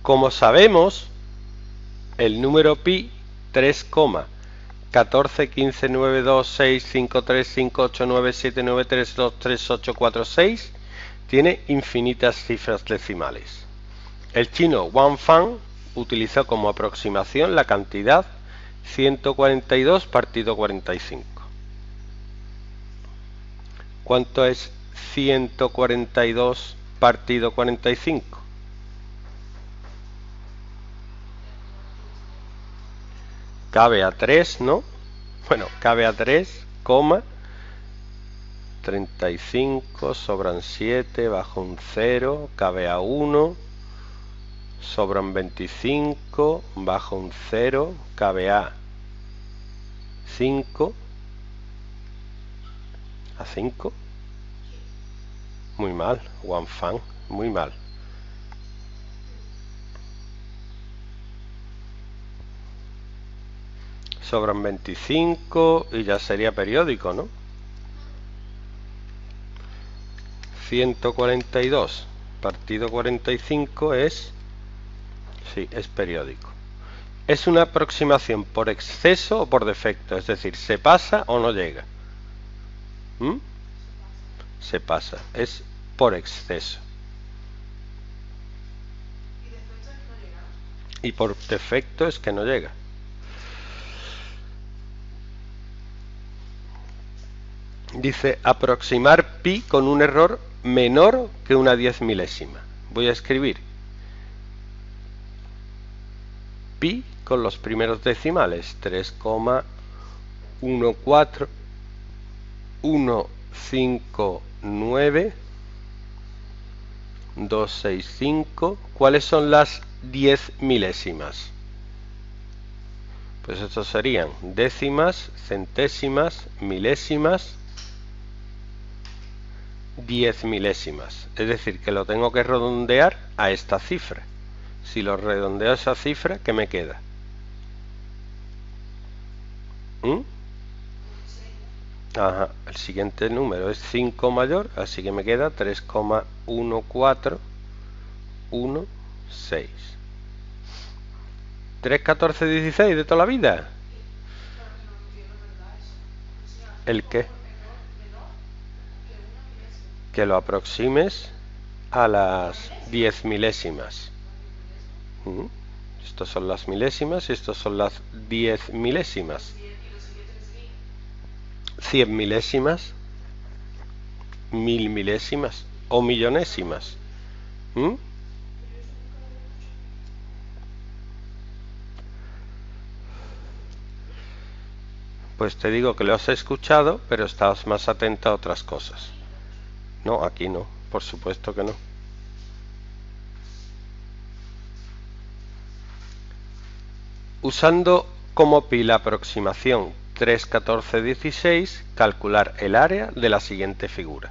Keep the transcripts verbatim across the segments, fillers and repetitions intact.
Como sabemos, el número pi tres, catorce, quince, nueve, dos, seis, cinco, tres, cinco, ocho, nueve, siete, nueve, tres, dos, tres, ocho, cuatro, seis tiene infinitas cifras decimales. El chino Wang Fan utilizó como aproximación la cantidad ciento cuarenta y dos partido cuarenta y cinco. ¿Cuánto es ciento cuarenta y dos partido cuarenta y cinco? Cabe a tres, ¿no? Bueno, cabe a tres, coma, treinta y cinco, sobran siete, bajo un cero, cabe a uno, sobran veinticinco, bajo un cero, cabe a cinco, a cinco, muy mal, Wang Fan, muy mal. Sobran veinticinco y ya sería periódico, ¿no? ciento cuarenta y dos partido cuarenta y cinco es, sí, es periódico. Es una aproximación por exceso o por defecto, es decir, se pasa o no llega. ¿Mm? Se pasa, es por exceso. Y por defecto es que no llega. Dice aproximar pi con un error menor que una diez milésima. Voy a escribir pi con los primeros decimales, tres coma uno cuatro uno cinco nueve dos seis cinco. ¿Cuáles son las diez milésimas? Pues estos serían décimas, centésimas, milésimas, diez milésimas. Es decir, que lo tengo que redondear a esta cifra. Si lo redondeo a esa cifra, ¿qué me queda? ¿Mm? Ajá, el siguiente número es cinco mayor, así que me queda tres coma uno cuatro uno seis. tres, catorce, dieciséis de toda la vida. ¿El qué? Que lo aproximes a las diez milésimas. ¿Mm? Estos son las milésimas y estos son las diez milésimas. cien milésimas, mil milésimas o millonésimas. ¿Mm? Pues te digo que lo has escuchado, pero estás más atenta a otras cosas. No, aquí no, por supuesto que no. Usando como pi la aproximación tres, catorce, dieciséis, calcular el área de la siguiente figura.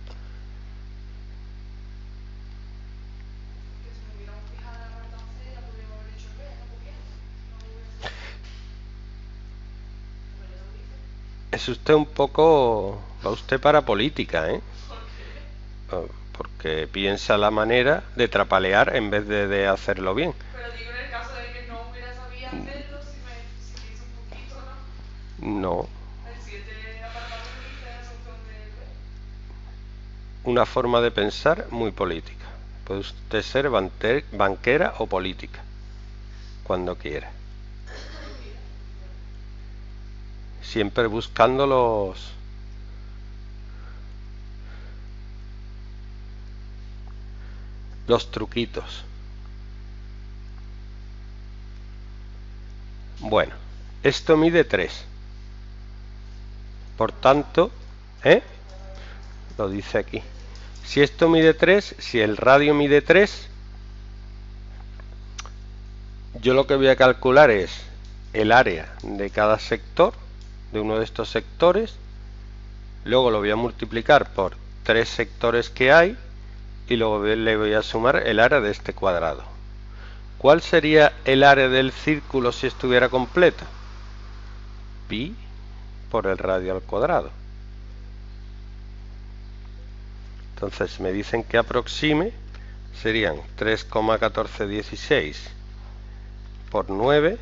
Es usted un poco... va usted para política, ¿eh? Porque piensa la manera de trapalear en vez de, de hacerlo bien. Pero digo en el caso de que no hubiera sabido hacerlo, si me si pienso un poquito, ¿no? No. El siete apartado me dice la solución del B. Una forma de pensar muy política. Puede usted ser banquera o política, cuando quiera. Siempre buscando los... los truquitos. Bueno, esto mide tres. Por tanto, ¿eh? Lo dice aquí. Si esto mide tres, si el radio mide tres, yo lo que voy a calcular es el área de cada sector, de uno de estos sectores, luego lo voy a multiplicar por tres sectores que hay y luego le voy a sumar el área de este cuadrado. ¿Cuál sería el área del círculo si estuviera completo? Pi por el radio al cuadrado. Entonces me dicen que aproxime, serían tres coma catorce dieciséis por nueve,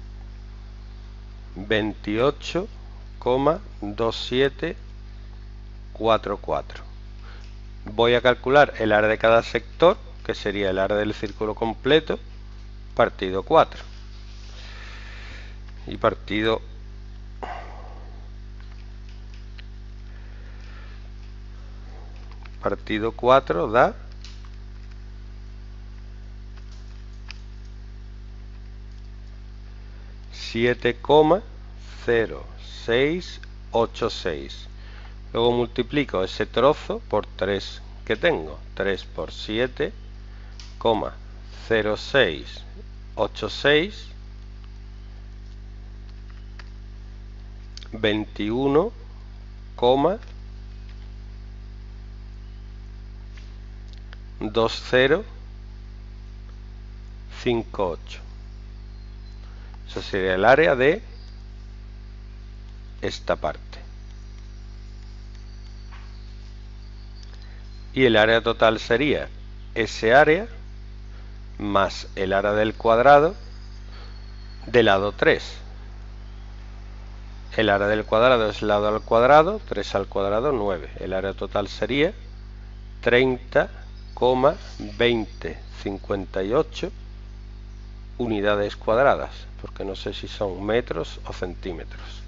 veintiocho coma veintisiete cuarenta y cuatro. Voy a calcular el área de cada sector, que sería el área del círculo completo, partido cuatro. Y partido partido cuatro da siete coma cero seis ocho seis. Luego multiplico ese trozo por tres que tengo. tres por siete coma cero seis ocho seis. veintiuno coma veinte cincuenta y ocho. Eso sería el área de esta parte. Y el área total sería ese área más el área del cuadrado del lado tres. El área del cuadrado es lado al cuadrado, tres al cuadrado, nueve. El área total sería treinta coma veinte cincuenta y ocho unidades cuadradas, porque no sé si son metros o centímetros.